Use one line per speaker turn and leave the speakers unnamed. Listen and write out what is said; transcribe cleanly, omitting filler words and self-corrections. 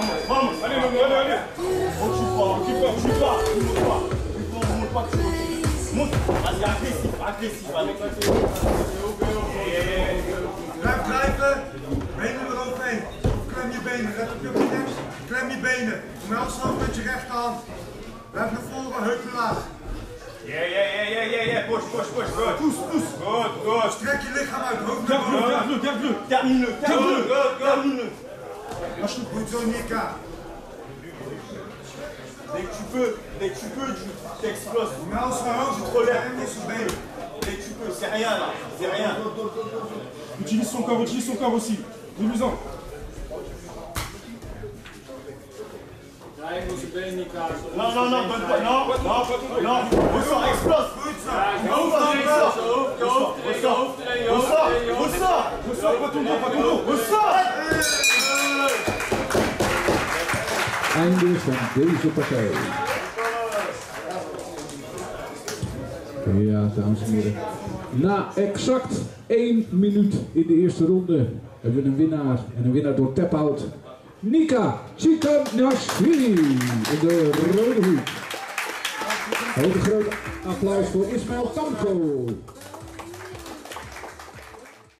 vamos. Allez, on tue pas. Monte, vas-y, agressif.
Blijf blijven, benen eroverheen. Klem je benen, let op je biceps. Klem je benen. Omhels hand met je rechterhand. Blijf naar voren, heupen laag.
Yeah, push, good. Good.
Strek je lichaam uit, hoofd naar boven.
Termine-le. Termine-le.
Goed zo, Nika.
Dès que tu peux, tu t'exploses.
Omhels zijn hoofd,
Tu te relèves.
en zijn benen.
Dès que tu peux, c'est rien là, c'est rien.
Utilise son corps aussi. Dis-lui-en.
Hij moet zijn benen niet kaarsen.
Non, donne pas, non. Ressort, explose.
Goed zo.
Ressort, pas ton dos. Ressort.
Einde van deze partij. Ja, dames en heren. Na exact 1 minuut in de eerste ronde hebben we een winnaar. En een winnaar door tap-out. Nika Tsikhanashvili in de rode hoek. Een groot applaus voor Ismail Tanko.